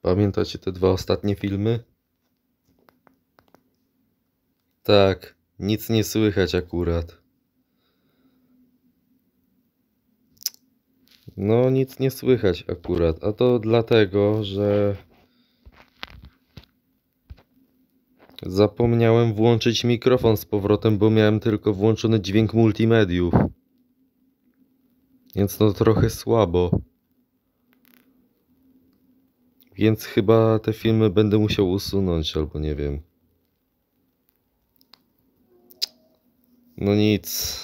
Pamiętacie te dwa ostatnie filmy? Tak, nic nie słychać akurat. No, nic nie słychać akurat, a to dlatego, że zapomniałem włączyć mikrofon z powrotem, bo miałem tylko włączony dźwięk multimediów. Więc no trochę słabo. Więc chyba te filmy będę musiał usunąć, albo nie wiem. No nic.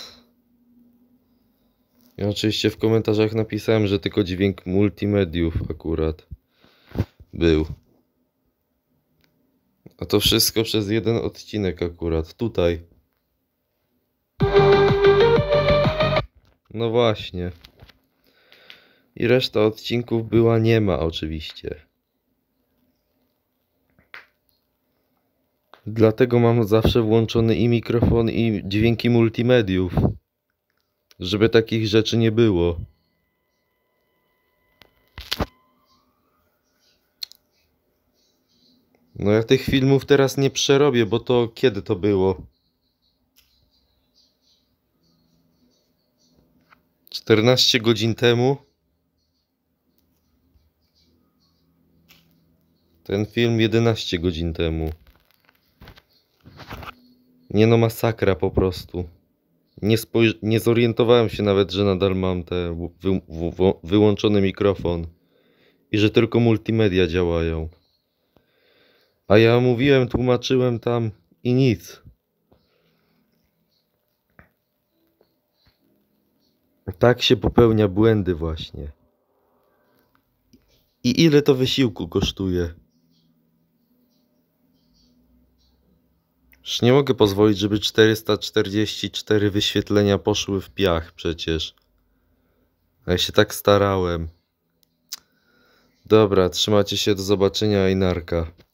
Ja oczywiście w komentarzach napisałem, że tylko dźwięk multimediów akurat był. A to wszystko przez jeden odcinek akurat, tutaj. No właśnie. I reszta odcinków była niema oczywiście. Dlatego mam zawsze włączony i mikrofon, i dźwięki multimediów. Żeby takich rzeczy nie było. No ja tych filmów teraz nie przerobię, bo to kiedy to było? 14 godzin temu? Ten film 11 godzin temu. Nie no, masakra po prostu. Nie zorientowałem się nawet, że nadal mam wyłączony mikrofon. I że tylko multimedia działają. A ja mówiłem, tłumaczyłem tam i nic. Tak się popełnia błędy właśnie. I ile to wysiłku kosztuje? Już nie mogę pozwolić, żeby 444 wyświetlenia poszły w piach przecież. A ja się tak starałem. Dobra, trzymajcie się, do zobaczenia i narka.